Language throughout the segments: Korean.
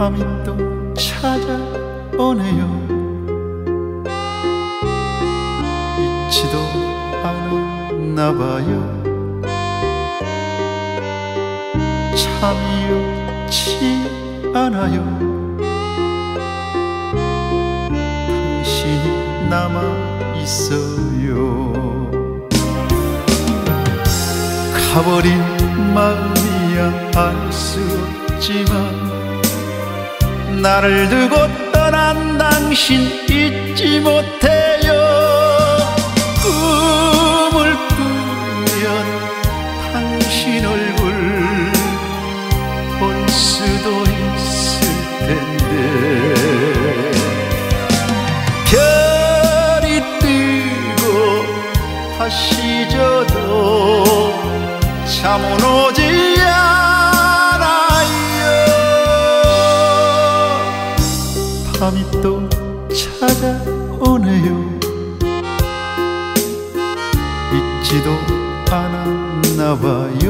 밤이 또 찾아오네요. 잊지도 않았나봐요. 참이 없지 않아요. 당신이 남아있어요. 가버린 마음이야 알 수 없지만 나를 두고 떠난 당신 잊지 못해요. 꿈을 꾸면 당신 얼굴 볼 수도 있을 텐데 별이 뜨고 다시 져도 잠은 오지 않아요. 밤이 또 찾아오네요. 잊지도 않았나봐요.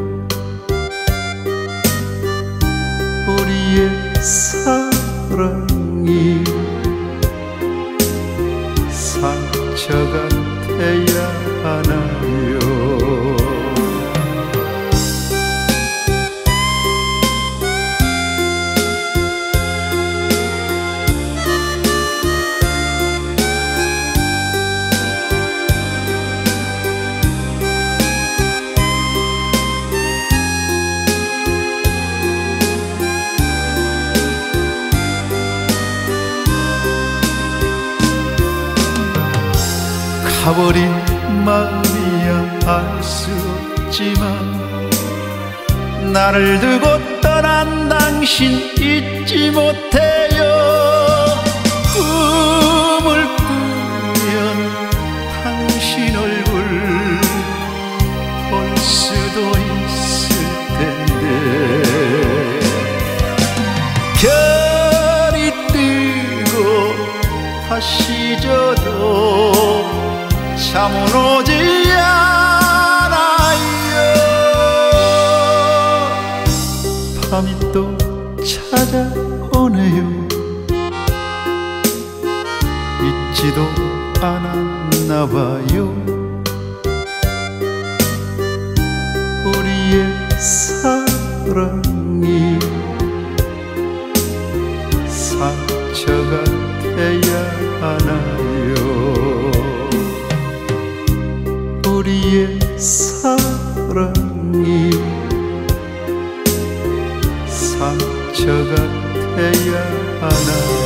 우리의 사랑이 상처 같아야 하나요. 가버린 마음이야 알 수 없지만 나를 두고 떠난 당신 잊지 못해요. 꿈을 꾸면 당신 얼굴 볼 수도 있을 텐데 별이 뜨고 다시 져도 잠은 오지 않아요. 밤이 또 찾아오네요. 잊지도 않았나봐요. 우리의 사랑이 상처 같아야 하나요. 우리의 사랑이 상처 같아야 하나요.